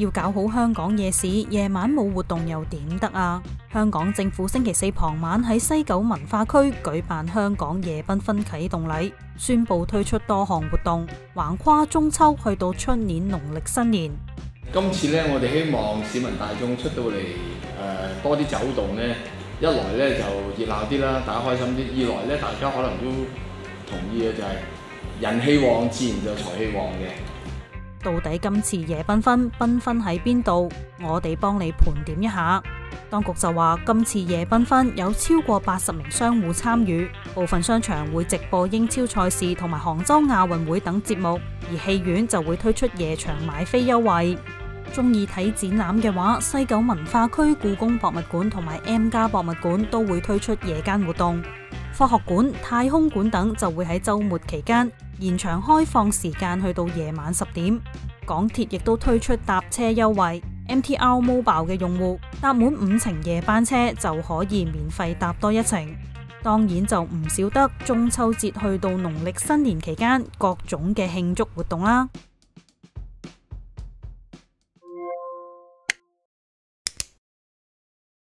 要搞好香港夜市，夜晚冇活動又點得啊？香港政府星期四傍晚喺西九文化區舉辦香港夜繽紛啟動禮，宣布推出多項活動，橫跨中秋去到出年農曆新年。 今次呢，我哋希望市民大眾出到嚟多啲走動呢，一來呢就熱鬧啲啦，大家開心啲；二來呢，大家可能都同意嘅就係人氣旺，自然就財氣旺嘅。 到底今次夜繽紛喺邊度？我哋幫你盤點一下。當局就話，今次夜繽紛有超過80名商戶參與，部分商場會直播英超賽事同埋杭州亞運會等節目，而戲院就會推出夜場買飛優惠。中意睇展覽嘅話，西九文化區故宮博物館同埋 M+ 博物館都會推出夜間活動。科學館、太空館等就會喺週末期間延長開放時間去到夜晚10點。港鐵亦都推出搭車優惠 ，MTR Mobile 嘅用戶搭滿5程夜班車就可以免費搭多1程。當然就唔少得中秋節去到農曆新年期間各種嘅慶祝活動啦。